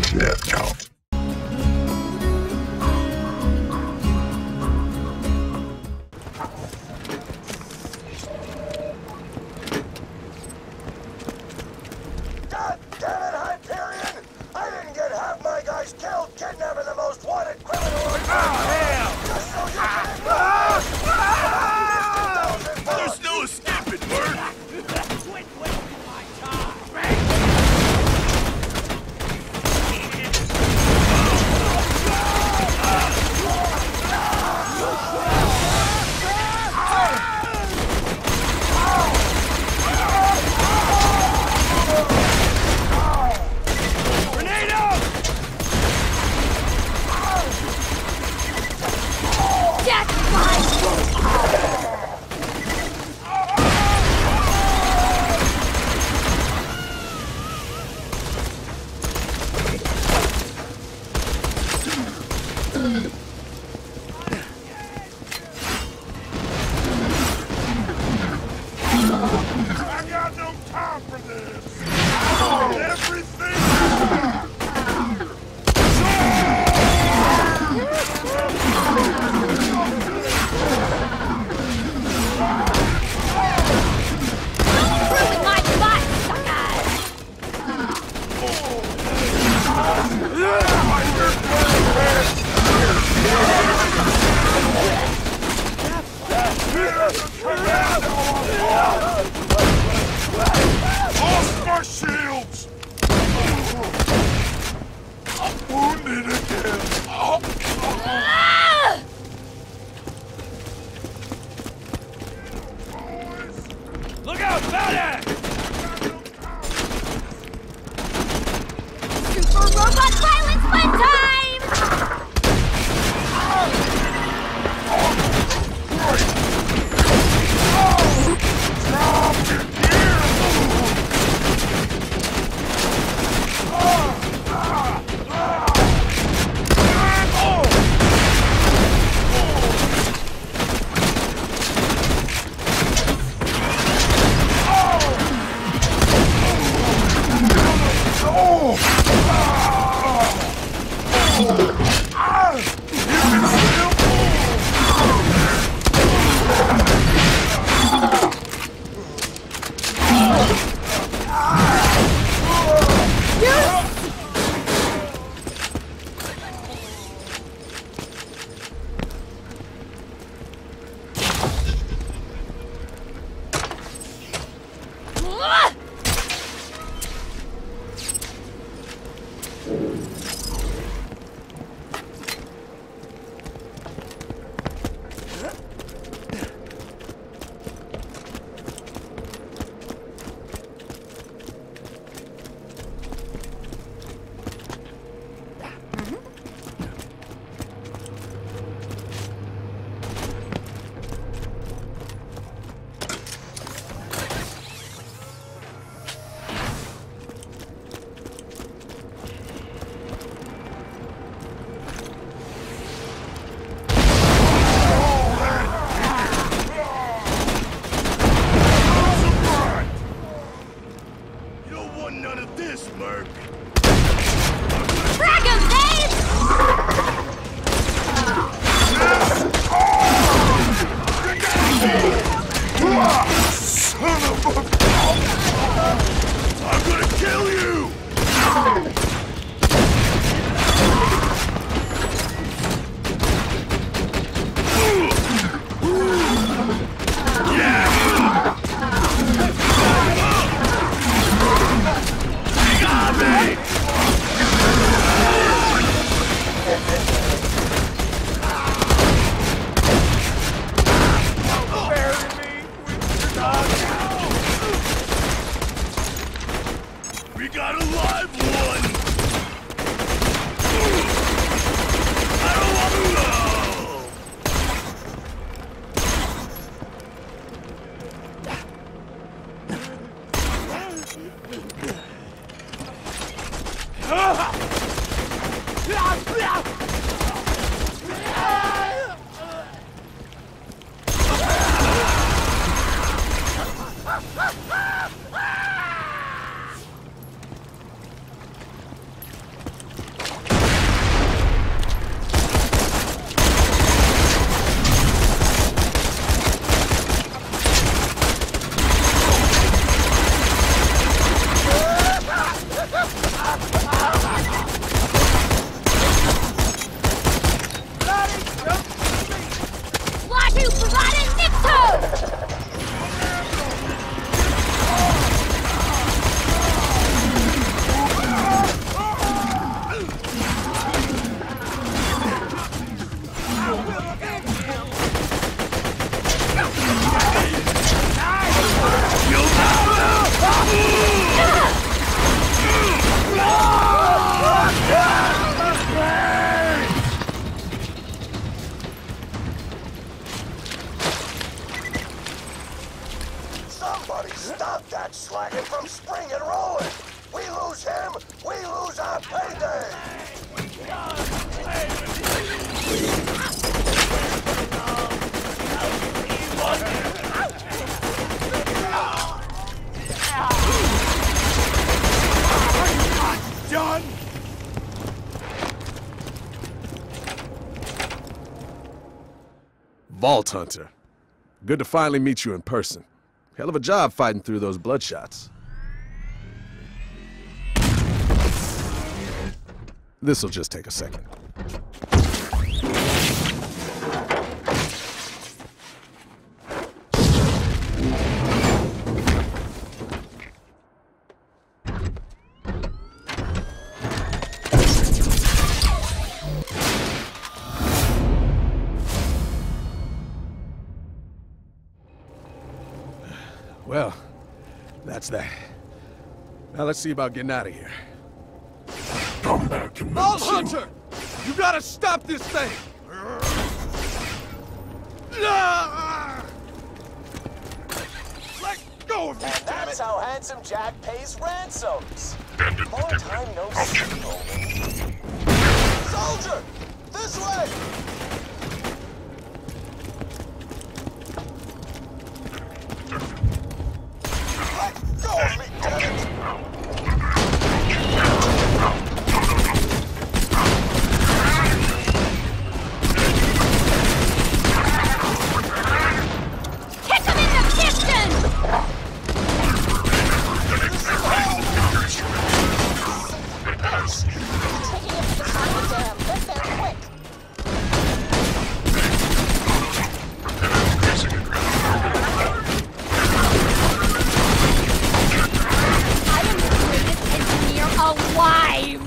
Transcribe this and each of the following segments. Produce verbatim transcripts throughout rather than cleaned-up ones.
death count. God damn it, Hyperion! I didn't get half my guys killed kidnapping the most wanted criminal in town! Just so you can ignore me! There's no escaping, Bert! Quit wasting my time! I got no time for this! I want everything! Ruin my butt, suckers! Off my shields! I'm wounded again! Ah! Look out, Badass! Super robot violence fun time! Ah! You don't want none of this, Merc! Frag 'em, Dave! Son of a... I'm gonna kill you! You got me! We got a live one! I don't want to know! Vault Hunter. Good to finally meet you in person. Hell of a job fighting through those bloodshots. This'll just take a second. Well, that's that. Now let's see about getting out of here. Come back to Vault medicine. Hunter! You gotta stop this thing! Ah! Let go of me, And damn that's it! how Handsome Jack pays ransoms. Stand it, Long Dick. time no I'll see, check it. Roland. Soldier! This way! Let go of me, damn it! Kick him in the piston! Taking him to the silent dam. Get there quick. I am the greatest engineer alive!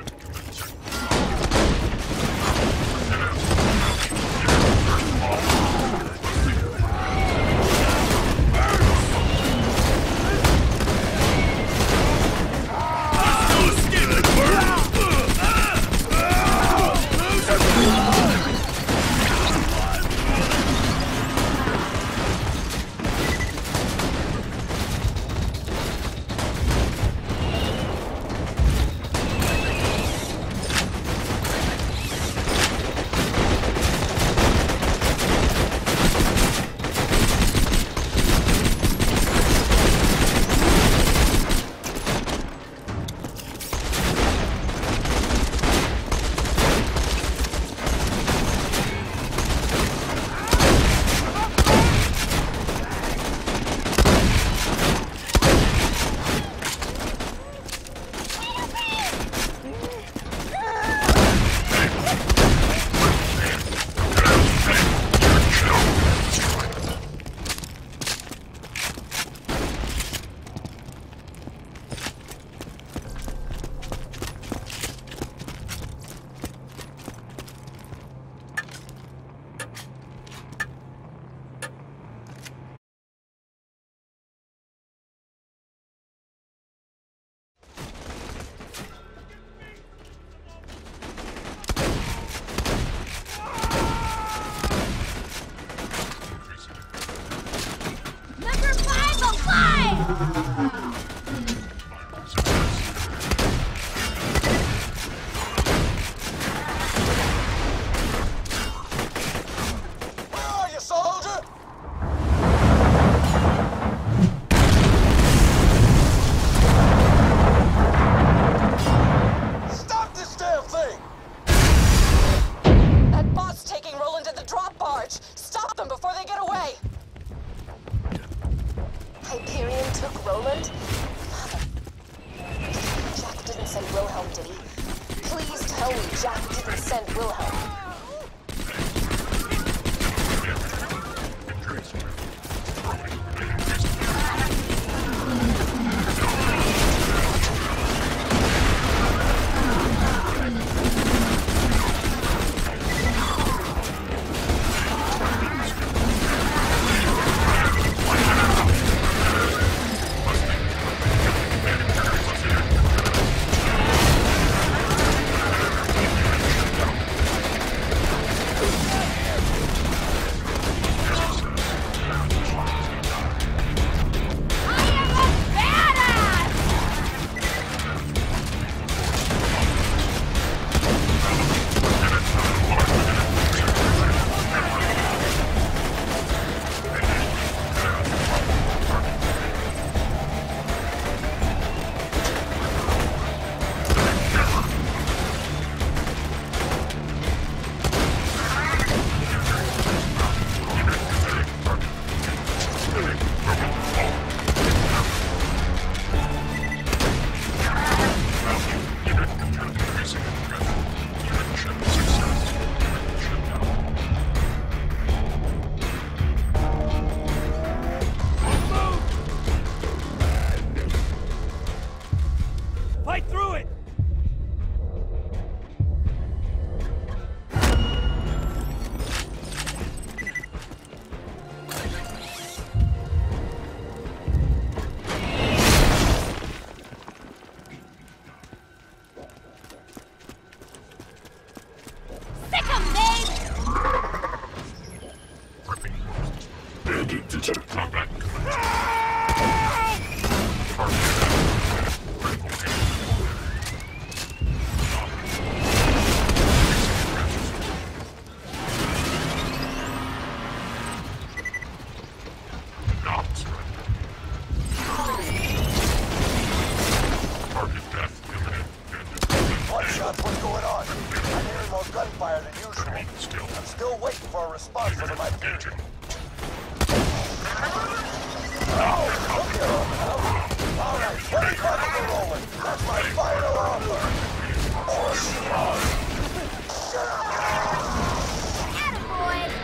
Number five alive! Where are you, soldier? Stop this damn thing! That bot's taking Roland to the drop barge. Stop them before they get away. Hyperion took Roland? Mother. Jack didn't send Wilhelm, did he? Please tell me Jack didn't send Wilhelm. usual. I'm still waiting for a response from my pager. Oh, look at him now. All right, twenty bucks for rolling. That's my final offer. Or shut up. Attaboy!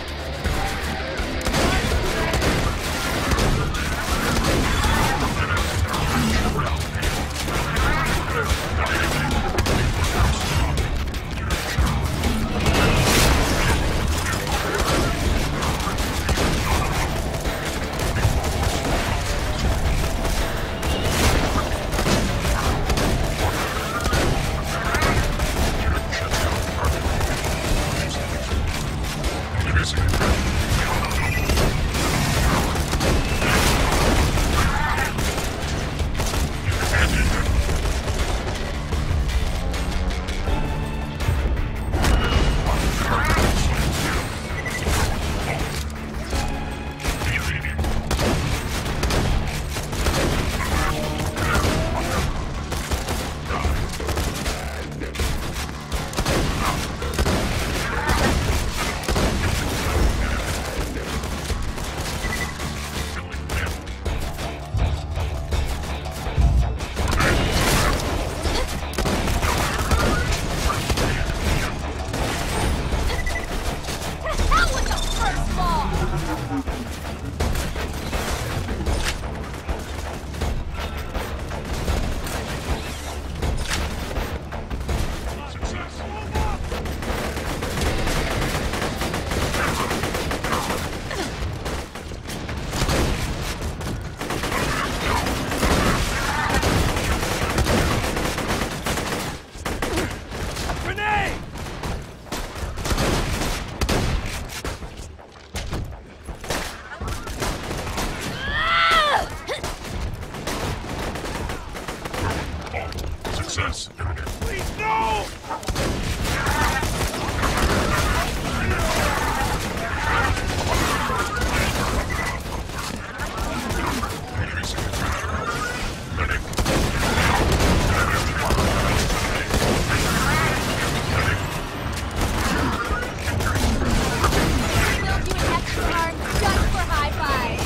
Success. Please, no! We'll do an extra hard just for high five.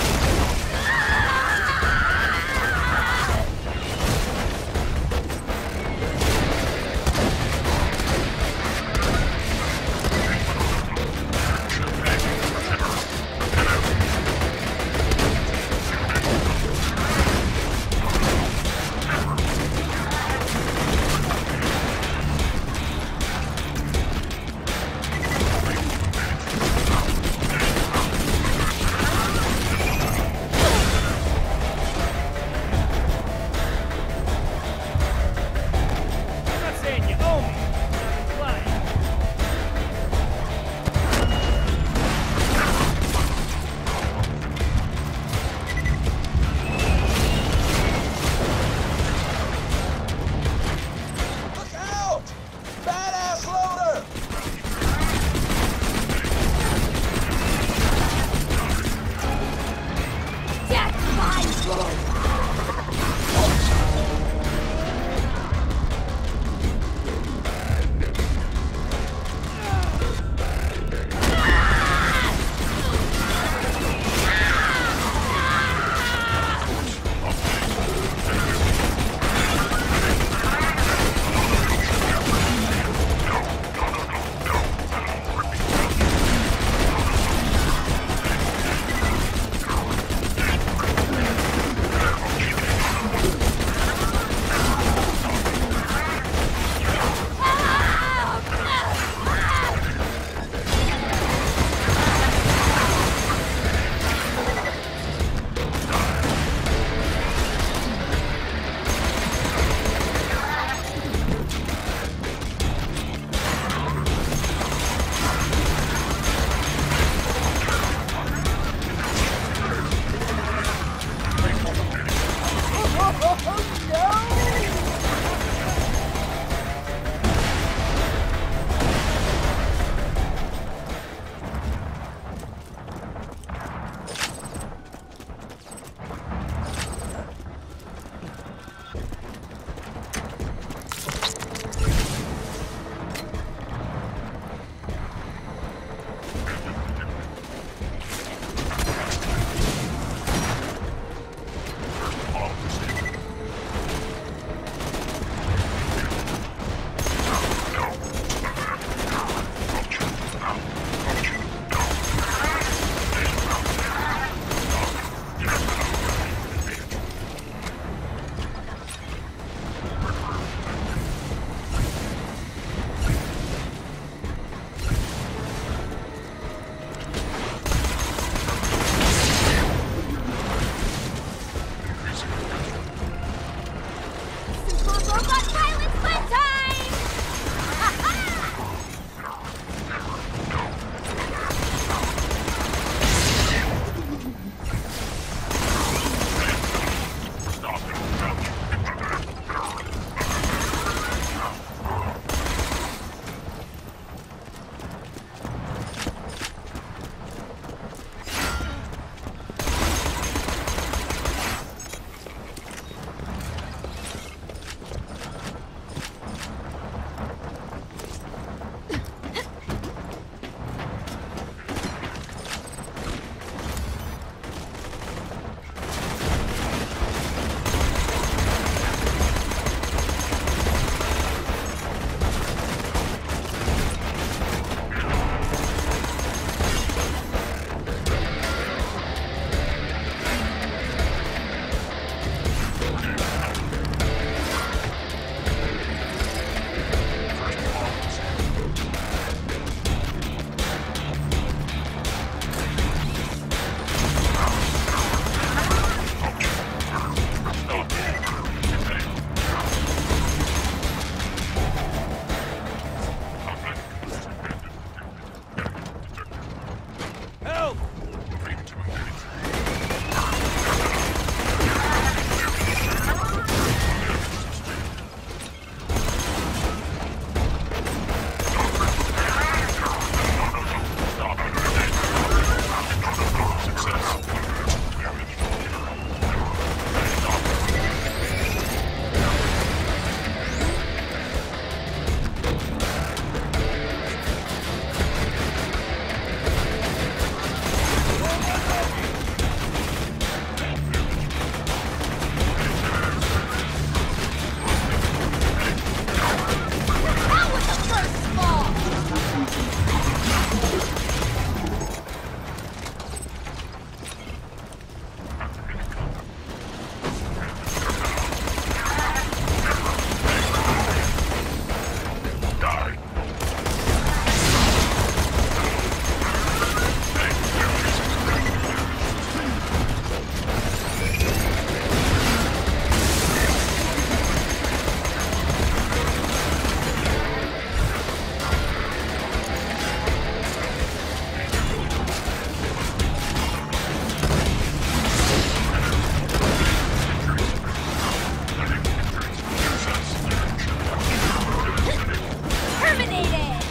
Robot pilot fun time! Help! That was the first fall! Terminated!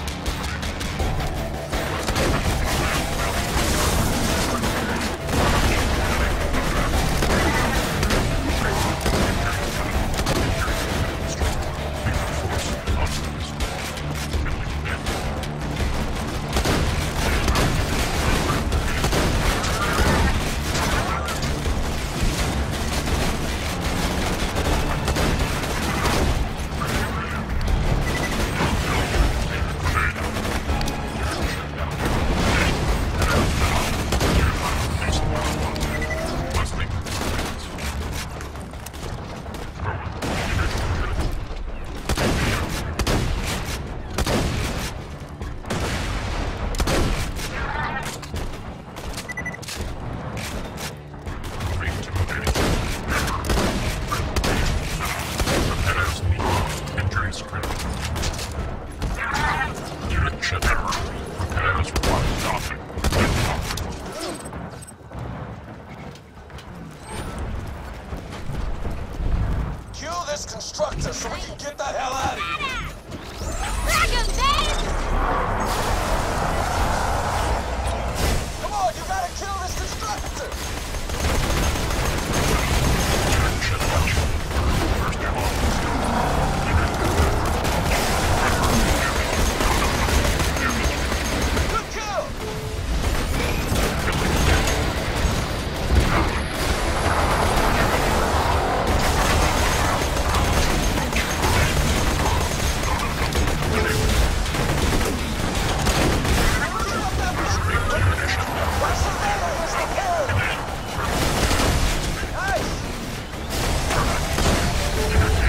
Kill this constructor so we can get the hell out of here. Crack him, babe! Come on, you gotta kill this constructor. Good kill. Nice.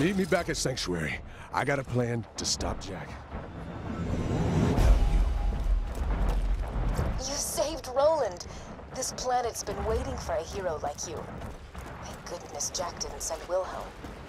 Meet me back at Sanctuary. I got a plan to stop Jack. You saved Roland. This planet's been waiting for a hero like you. Thank goodness Jack didn't send Wilhelm.